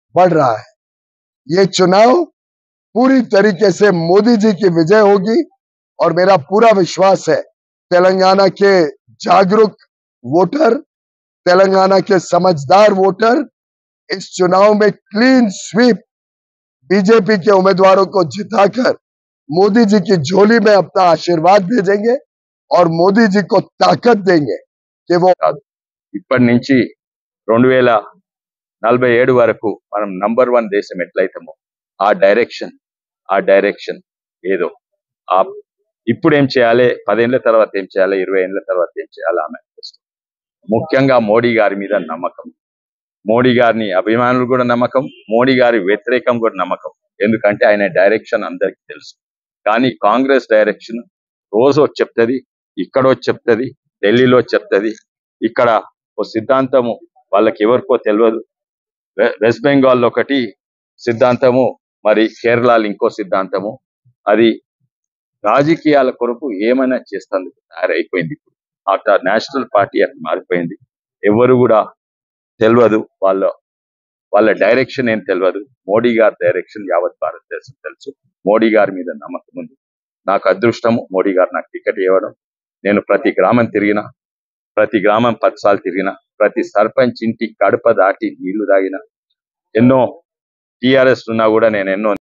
बढ़ रहा है। ये चुनाव पूरी तरीके से मोदी जी की विजय होगी और मेरा पूरा विश्वास है तेलंगाना के जागरूक वोटर, तेलंगाना के समझदार वोटर इस चुनाव में क्लीन स्वीप बीजेपी के उम्मीदवारों को जिताकर मोदी जी की झोली में अपना आशीर्वाद भेजेंगे और मोदी जी को ताकत देंगे कि वो ఇప్పటి నుంచి 2047 వరకు మనం నంబర్ 1 దేశం ఎట్లయితామో ఆ డైరెక్షన్ ఏదో ఆ ఇప్పుడు ఏం చేయాలి, 10 ఏళ్ల తర్వాత ఏం చేయాలి, 20 ఏళ్ల తర్వాత ఏం చేయాలి, ఆ మేనిఫెస్టో. ముఖ్యంగా మోడీ గారి మీద నమ్మకం, మోడీ గారిని అభిమానులు కూడా నమ్మకం, మోడీ గారి వ్యతిరేకం కూడా నమ్మకం. ఎందుకంటే ఆయన డైరెక్షన్ అందరికీ తెలుసు. కానీ కాంగ్రెస్ డైరెక్షన్ రోజు చెప్తుంది, ఇక్కడో చెప్తుంది, ఢిల్లీలో చెప్తుంది. ఇక్కడ ఓ సిద్ధాంతము వాళ్ళకి ఎవరికో తెలియదు. వెస్ట్ బెంగాల్లో ఒకటి సిద్ధాంతము, మరి కేరళలో ఇంకో సిద్ధాంతము. అది రాజకీయాల కొరకు ఏమైనా చేస్తేందుకు తయారైపోయింది. ఇప్పుడు అట్లా నేషనల్ పార్టీ అట్లా మారిపోయింది. ఎవరు కూడా తెలియదు, వాళ్ళ డైరెక్షన్ ఏం తెలియదు. మోడీ గారి డైరెక్షన్ యావత్ భారతదేశం తెలుసు. మోడీ గారి మీద నమ్మకం ఉంది. నాకు అదృష్టము మోడీ గారు నాకు టికెట్ ఇవ్వడం. నేను ప్రతి గ్రామం తిరిగిన, ప్రతి గ్రామం 10 సార్లు తిరిగిన, ప్రతి సర్పంచ్ ఇంటి గడప దాటి నీళ్లు తాగిన, ఎన్నో టీఆర్ఎస్ ఉన్నా కూడా నేను ఎన్నో